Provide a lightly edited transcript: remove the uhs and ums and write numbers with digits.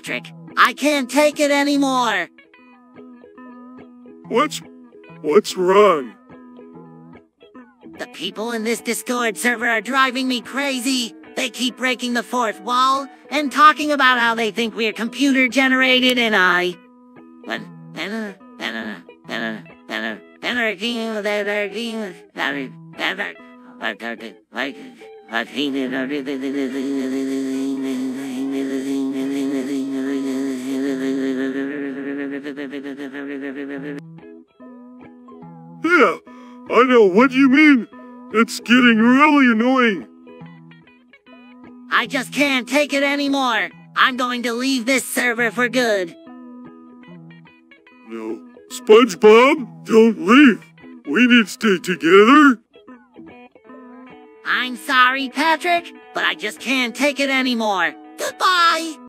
Patrick, I can't take it anymore. What's wrong? The people in this Discord server are driving me crazy. They keep breaking the fourth wall and talking about how they think we're computer generated and Yeah, I know what you mean. It's getting really annoying. I just can't take it anymore. I'm going to leave this server for good. No, SpongeBob, don't leave. We need to stay together. I'm sorry, Patrick, but I just can't take it anymore. Goodbye!